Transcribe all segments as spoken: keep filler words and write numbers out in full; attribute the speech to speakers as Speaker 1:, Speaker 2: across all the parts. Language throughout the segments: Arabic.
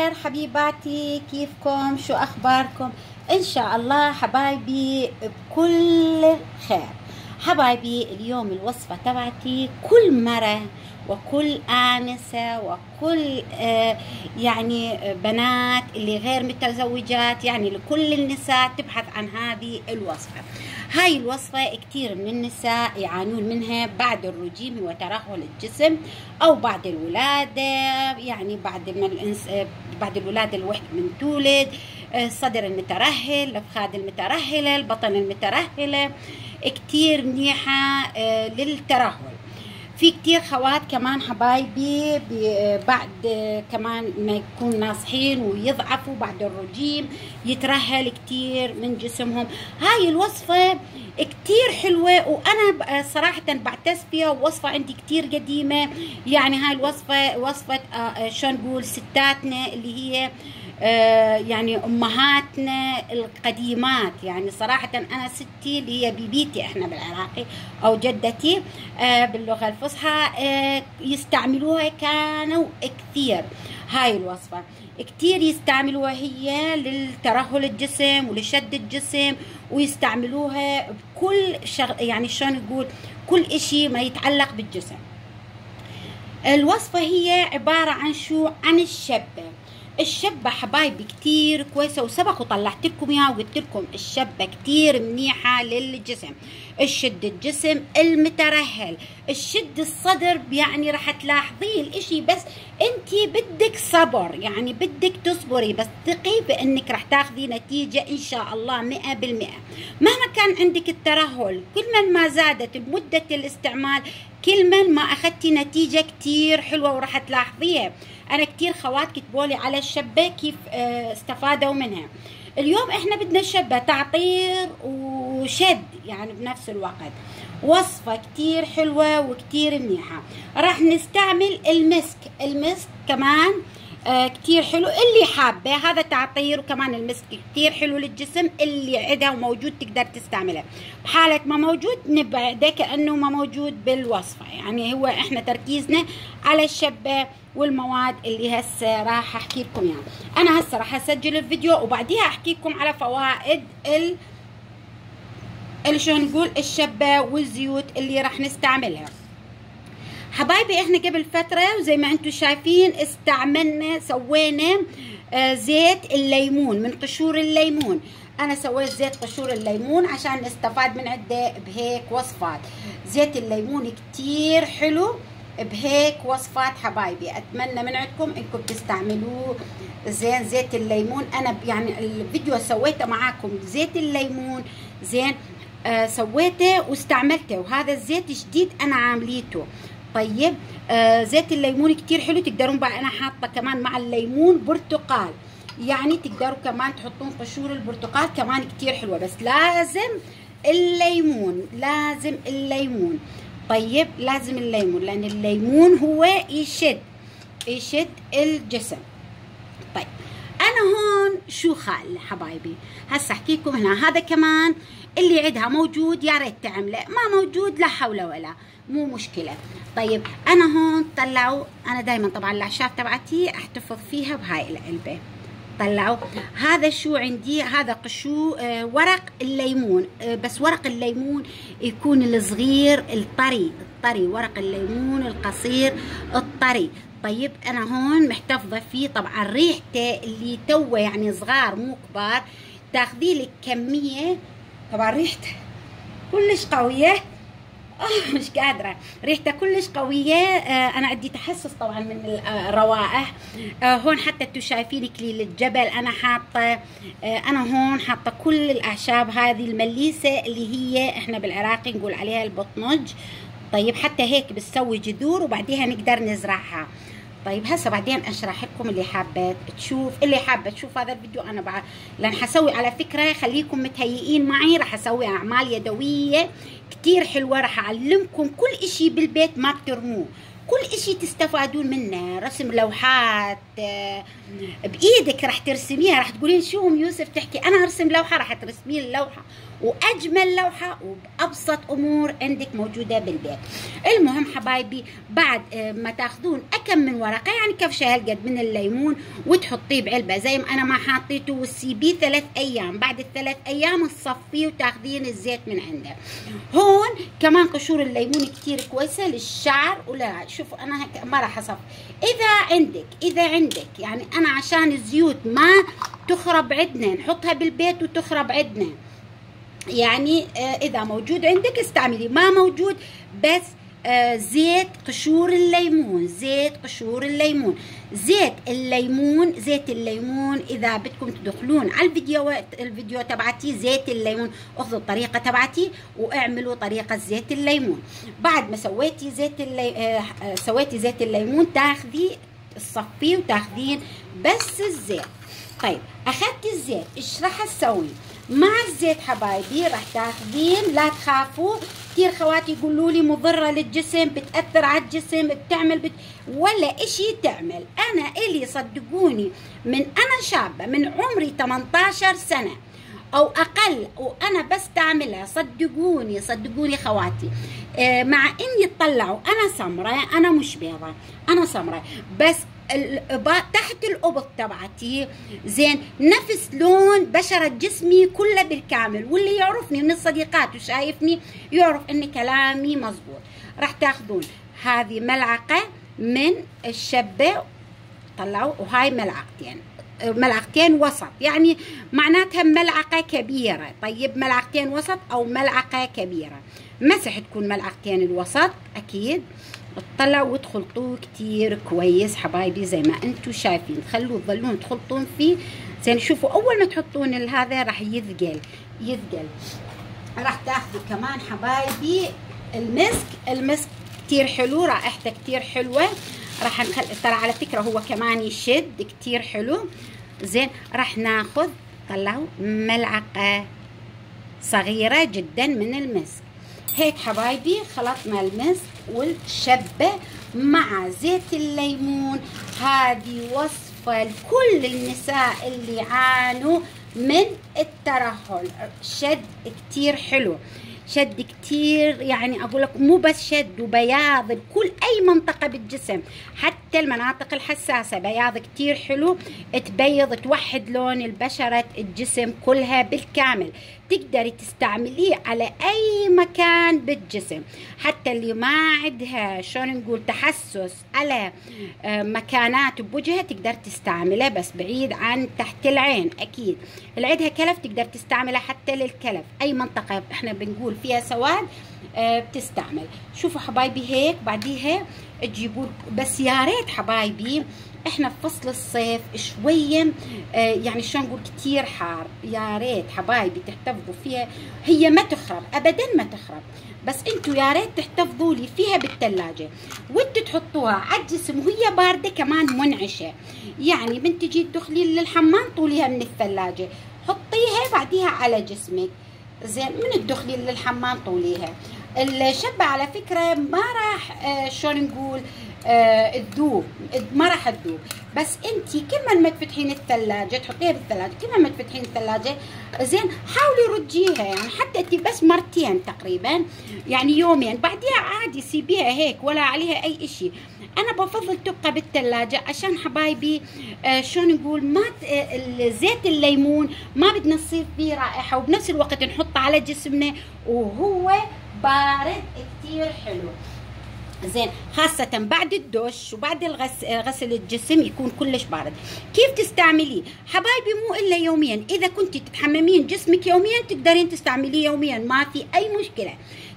Speaker 1: الخير حبيباتي، كيفكم؟ شو أخباركم؟ إن شاء الله حبايبي بكل خير. حبايبي اليوم الوصفة تبعتي كل مرة وكل آنسة وكل آه يعني بنات اللي غير متزوجات، يعني لكل النساء تبحث عن هذه الوصفة. هاي الوصفة كتير من النساء يعانون منها بعد الرجيم وترهل الجسم أو بعد الولادة، يعني بعد ما الإنس... بعد الولادة الوحدة من تولد، الصدر المترهل، الأفخاذ المترهلة، البطن المترهلة، كتير منيحة للترهل. في كتير خوات كمان حبايبي بعد كمان ما يكون ناصحين ويضعفوا بعد الرجيم يترهل كتير من جسمهم. هاي الوصفة كتير حلوة وأنا صراحة بعتز فيها، ووصفة عندي كتير قديمة. يعني هاي الوصفة وصفة شو نقول ستاتنا اللي هي آه يعني أمهاتنا القديمات. يعني صراحة أنا ستي اللي هي بيبيتي إحنا بالعراقي أو جدتي آه باللغة الفصحى آه يستعملوها كانوا كثير. هاي الوصفة كتير يستعملوها هي للترهل الجسم ولشد الجسم، ويستعملوها بكل شغ... يعني شو نقول كل إشي ما يتعلق بالجسم. الوصفة هي عبارة عن شو؟ عن الشبة. الشبة حبايبي كتير كويسة، وسبق وطلعت لكم اياها وقلت لكم الشبة كتير منيحة للجسم. الشد الجسم المترهل، الشد الصدر، يعني رح تلاحظيه الاشي، بس انتي بدك صبر، يعني بدك تصبري، بس ثقي بانك رح تاخذي نتيجة ان شاء الله مئة بالمئة. مهما كان عندك الترهل، كل ما زادت مدة الاستعمال كل ما اخذتي نتيجة كتير حلوة ورح تلاحظيها. انا كتير خوات كتبولي على الشبة كيف استفادوا منها. اليوم احنا بدنا الشبة تعطير وشد يعني بنفس الوقت. وصفة كتير حلوة وكتير منيحة. راح نستعمل المسك. المسك كمان آه كتير حلو، اللي حابة هذا تعطير، وكمان المسك كتير حلو للجسم. اللي عندها وموجود تقدر تستعمله. بحالة ما موجود نبعده كأنه ما موجود بالوصفة. يعني هو احنا تركيزنا على الشبة والمواد اللي هسه راح احكي لكم اياها. انا هسه راح اسجل الفيديو وبعديها احكي لكم على فوائد ال اللي شو نقول الشبة والزيوت اللي راح نستعملها. حبايبي احنا قبل فترة وزي ما انتم شايفين استعملنا سوينا آه زيت الليمون من قشور الليمون. انا سويت زيت قشور الليمون عشان نستفاد من عده بهيك وصفات. زيت الليمون كتير حلو بهيك وصفات حبايبي. اتمنى من عندكم انكم تستعملوه زين. زيت الليمون انا يعني الفيديو سويته معاكم زيت الليمون زين آه سويته واستعملته، وهذا الزيت جديد انا عامليته. طيب آه زيت الليمون كتير حلو. تقدرون بقى انا حاطه كمان مع الليمون برتقال، يعني تقدروا كمان تحطون قشور البرتقال كمان كتير حلوه، بس لازم الليمون، لازم الليمون. طيب لازم الليمون لان الليمون هو يشد يشد الجسم. طيب انا هون شو خال حبايبي هسه احكي لكم هنا. هذا كمان اللي عندها موجود يا ريت تعمله، ما موجود لا حول ولا مو مشكله. طيب انا هون طلعوا، انا دائما طبعا الاعشاب تبعتي احتفظ فيها بهاي العلبه. طلعوا هذا شو عندي، هذا قشو آه ورق الليمون، آه بس ورق الليمون يكون الصغير الطري الطري، ورق الليمون القصير الطري. طيب انا هون محتفظه فيه. طبعا ريحته اللي توه يعني صغار مو كبار، تاخذي لك كميه. طبعا ريحته كلش قويه آه مش قادرة، ريحته كلش قوية. آه أنا عندي تحسس طبعا من الروائح. آه هون حتى انتوا شايفين اكليل الجبل أنا حاطة. آه أنا هون حاطة كل الأعشاب هذه المليسة اللي هي إحنا بالعراقي نقول عليها البطنج. طيب حتى هيك بتسوي جذور وبعديها نقدر نزرعها. طيب هسه بعدين اشرح لكم اللي حابه تشوف، اللي حابه تشوف هذا الفيديو انا بعد لان حسوي على فكره، خليكم متهيئين معي. راح اسوي اعمال يدويه كتير حلوه، راح اعلمكم كل اشي بالبيت ما بترموه، كل اشي تستفادون منه. رسم لوحات بايدك راح ترسميها، راح تقولين شو ام يوسف تحكي انا ارسم لوحه، راح ترسمين اللوحه واجمل لوحه وبابسط امور عندك موجوده بالبيت. المهم حبايبي بعد ما تاخذون اكم من ورقه يعني كفشه هالقد من الليمون وتحطيه بعلبه زي ما انا ما حاطيته وتسيبيه ثلاث ايام، بعد الثلاث ايام تصفيه وتاخذين الزيت من عنده. هون كمان قشور الليمون كثير كويسه للشعر، ولا شوفوا انا ما راح اصف. اذا عندك اذا عندك يعني انا عشان الزيوت ما تخرب عندنا نحطها بالبيت وتخرب عندنا، يعني اذا موجود عندك استعملي، ما موجود بس زيت قشور الليمون، زيت قشور الليمون، زيت الليمون، زيت الليمون. اذا بدكم تدخلون على الفيديو الفيديو تبعتي زيت الليمون، اخذوا الطريقه تبعتي واعملوا طريقه زيت الليمون. بعد ما سويتي زيت اللي... سويتي زيت الليمون تاخذي تصفيه وتاخذين بس الزيت. طيب اخذتي الزيت، ايش راح تسوي مع الزيت حبايبي؟ راح تاخذين، لا تخافوا كثير خواتي يقولوا لي مضره للجسم، بتاثر على الجسم، بتعمل بت... ولا اشي تعمل. انا الي صدقوني من انا شابه من عمري ثمانية عشر سنه او اقل وانا بستعملها، صدقوني صدقوني خواتي، آه مع اني تطلعوا انا سمراء، انا مش بيضة، انا سمراء، بس تحت الأبط تبعتي زين نفس لون بشرة جسمي كله بالكامل، واللي يعرفني من الصديقات وشايفني يعرف ان كلامي مزبوط. راح تاخذون هذه ملعقة من الشبة، طلعوا، وهاي ملعقتين، ملعقتين وسط، يعني معناتها ملعقة كبيرة. طيب ملعقتين وسط او ملعقة كبيرة، مسح تكون ملعقتين الوسط اكيد. تطلعوا وتخلطوه كتير كويس حبايبي زي ما انتم شايفين، خلوه تظلون تخلطون فيه زين. شوفوا اول ما تحطون هذا راح يثقل يثقل. راح تاخذوا كمان حبايبي المسك، المسك كتير حلو، رائحته كتير حلوه، راح نخل... ترى على فكره هو كمان يشد كتير حلو زين. راح ناخذ، طلعوا ملعقه صغيره جدا من المسك. هيك حبايبي خلطنا المسك والشبة مع زيت الليمون. هذه وصفة لكل النساء اللي عانوا من الترهل، شد كتير حلو، شد كتير، يعني اقول لك مو بس شد وبياض بكل اي منطقة بالجسم، حتى المناطق الحساسة بياض كتير حلو، تبيض توحد لون البشرة الجسم كلها بالكامل. تقدري تستعمليه على اي مكان بالجسم، حتى اللي ما عندها شلون نقول تحسس على مكانات بوجهها تقدر تستعمله، بس بعيد عن تحت العين. اكيد اللي عندها كلف تقدر تستعمله حتى للكلف، اي منطقة احنا بنقول فيها سواد بتستعمل. شوفوا حبايبي هيك بعديها تجيبوا، بس يا ريت حبايبي احنا في فصل الصيف شويه آه يعني شلون نقول كتير حار، يا ريت حبايبي تحتفظوا فيها، هي ما تخرب ابدا ما تخرب، بس انتوا يا ريت تحتفظوا لي فيها بالثلاجه، وانتوا تحطوها على الجسم وهي بارده كمان منعشه، يعني بنت تجي تدخلي للحمام طوليها من الثلاجه، حطيها بعديها على جسمك زين، من تدخلي للحمام طوليها. الشبة على فكرة ما راح آه شلون نقول آه تذوب، ما راح تذوب، بس انتي كل ما تفتحين الثلاجة تحطيها بالثلاجة، كل ما تفتحين الثلاجة زين حاولي رجيها، يعني حتى انتي بس مرتين تقريبا، يعني يومين، بعديها عادي سيبيها هيك ولا عليها اي اشي. انا بفضل تبقى بالثلاجة عشان حبايبي آه شلون نقول ما آه زيت الليمون ما بدنا نصير فيه رائحة، وبنفس الوقت نحطه على جسمنا وهو بارد كتير حلو زين، خاصة بعد الدش وبعد الغسل غسل الجسم يكون كلش بارد. كيف تستعمليه حبايبي؟ مو الا يوميا، اذا كنت تتحممين جسمك يوميا تقدرين تستعمليه يوميا، ما في اي مشكلة.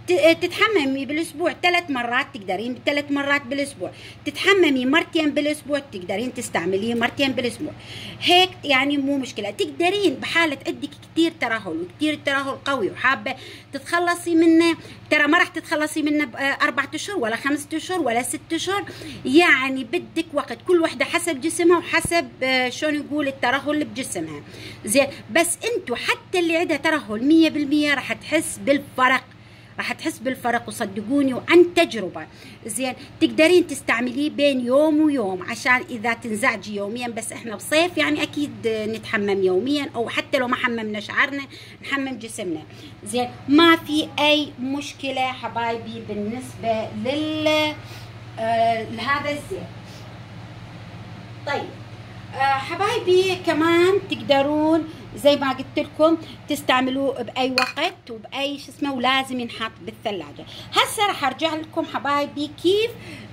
Speaker 1: تتحممي بالاسبوع ثلاث مرات تقدرين ثلاث مرات بالاسبوع، تتحممي مرتين بالاسبوع تقدرين تستعمليه مرتين بالاسبوع، هيك يعني مو مشكله. تقدرين بحاله عندك كثير ترهل وكثير ترهل قوي وحابه تتخلصي منه، ترى ما راح تتخلصي منه باربعة اشهر ولا خمسة اشهر ولا ست اشهر، يعني بدك وقت، كل وحده حسب جسمها وحسب شلون يقول الترهل اللي بجسمها زين. بس انتوا حتى اللي عندها ترهل مية بالمية راح تحس بالفرق، راح تحس بالفرق، وصدقوني وعن تجربه. زين تقدرين تستعمليه بين يوم ويوم عشان اذا تنزعجي يوميا، بس احنا بصيف يعني اكيد نتحمم يوميا، او حتى لو ما حممنا شعرنا نحمم جسمنا. زين ما في اي مشكله حبايبي بالنسبه لل آه لهذا الزيت. طيب آه حبايبي كمان تقدرون زي ما قلت لكم تستعملوه باي وقت وباي شو اسمه، ولازم ينحط بالثلاجه. هسه راح ارجع لكم حبايبي كيف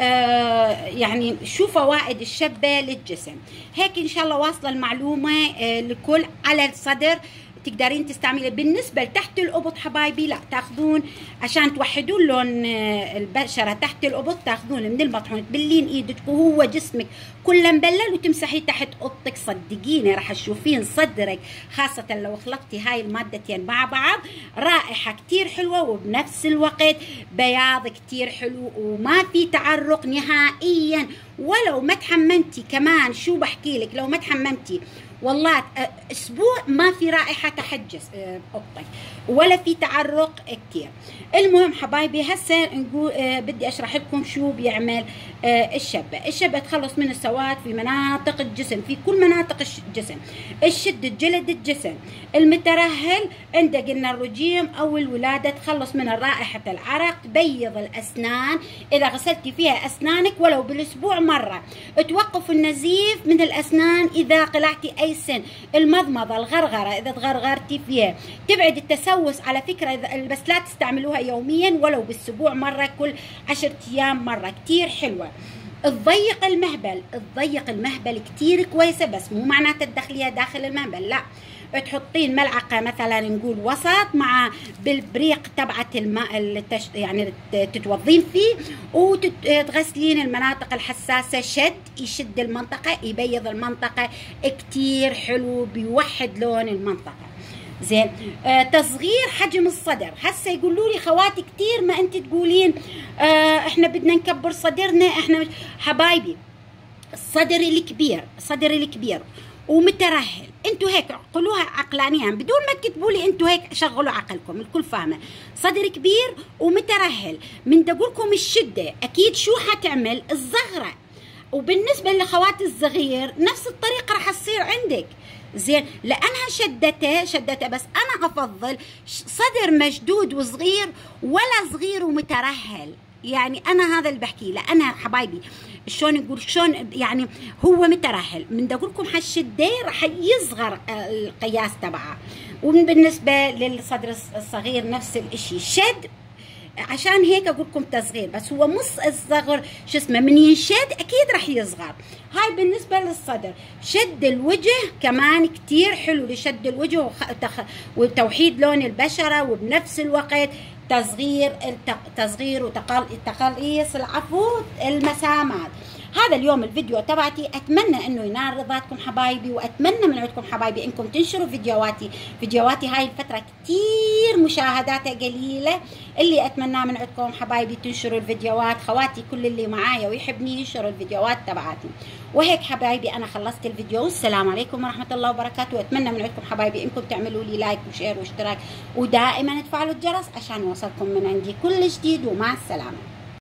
Speaker 1: آه يعني شو فوائد الشبه للجسم. هيك ان شاء الله واصله المعلومه آه لكل على الصدر. تقدرين تستعملي بالنسبه لتحت الابط حبايبي، لا تاخذون عشان توحدون لون البشره تحت الابط، تاخذون من المطحون تبلين ايدك وهو جسمك كله مبلل وتمسحيه تحت اوضتك. صدقيني راح تشوفين صدرك خاصه لو خلطتي هاي المادتين مع بعض رائحه كتير حلوه، وبنفس الوقت بياض كتير حلو وما في تعرق نهائيا. ولو ما تحممتي كمان، شو بحكي لك، لو ما تحممتي والله اسبوع ما في رائحه تحت اوضتك ولا في تعرق كتير. المهم حبايبي هسه نقول آه بدي اشرح لكم شو بيعمل آه الشبه. الشبه تخلص من السواد في مناطق الجسم، في كل مناطق الجسم، الشد جلد الجسم، المترهل عنده قلنا الرجيم او الولاده، تخلص من رائحه العرق، تبيض الاسنان اذا غسلتي فيها اسنانك ولو بالاسبوع مره، توقف النزيف من الاسنان اذا قلعتي اي سن، المضمضه الغرغره اذا تغرغرتي فيها، تبعد التسوس على فكره بس لا تستعملوها يوميا ولو بالاسبوع مره، كل عشرة ايام مره، كتير حلوه. تضيق المهبل، تضيق المهبل كتير كويسه، بس مو معناتها تدخليها داخل المهبل، لا، تحطين ملعقه مثلا نقول وسط مع بالبريق تبعت الماء اللي تش... يعني تتوضين فيه وتغسلين المناطق الحساسه، شد يشد المنطقه يبيض المنطقه كتير حلو، بيوحد لون المنطقه. زين آه تصغير حجم الصدر. هسه يقولوا لي خواتي كتير ما انت تقولين آه احنا بدنا نكبر صدرنا، احنا مش... حبايبي الصدر الكبير، صدر الكبير ومترهل، انتوا هيك عقلوها عقلانيا بدون ما تكتبوا لي، انتوا هيك شغلوا عقلكم، الكل فاهمه. صدر كبير ومترهل، من دقولكم الشده اكيد شو حتعمل؟ الزغره. وبالنسبه لخواتي الصغير نفس الطريقه راح تصير عندك. زين لانها شدته شدته بس انا افضل صدر مشدود وصغير ولا صغير ومترهل. يعني انا هذا اللي بحكيه، لانها حبايبي شلون نقول شلون يعني هو مترهل، من اقول لكم حشده راح يصغر القياس تبعه. وبالنسبه للصدر الصغير نفس الشيء شد، عشان هيك اقول لكم تصغير، بس هو مص الصغر شو اسمه من ينشد اكيد راح يصغر. هاي بالنسبه للصدر. شد الوجه كمان كتير حلو لشد الوجه وتخ... وتوحيد لون البشره، وبنفس الوقت تصغير تصغير وتقليص العفو المسامات. هذا اليوم الفيديو تبعتي، اتمنى انه ينال رضاكم حبايبي، واتمنى من عندكم حبايبي انكم تنشروا فيديوهاتي. فيديوهاتي هاي الفتره كتير مشاهداتها قليله، اللي اتمناه من عندكم حبايبي تنشروا الفيديوهات. خواتي كل اللي معايا ويحبني ينشروا الفيديوهات تبعاتي. وهيك حبايبي انا خلصت الفيديو، والسلام عليكم ورحمه الله وبركاته. واتمنى من عندكم حبايبي انكم تعملوا لي لايك وشير واشتراك، ودائما تفعلوا الجرس عشان يوصلكم من عندي كل جديد. ومع السلامه.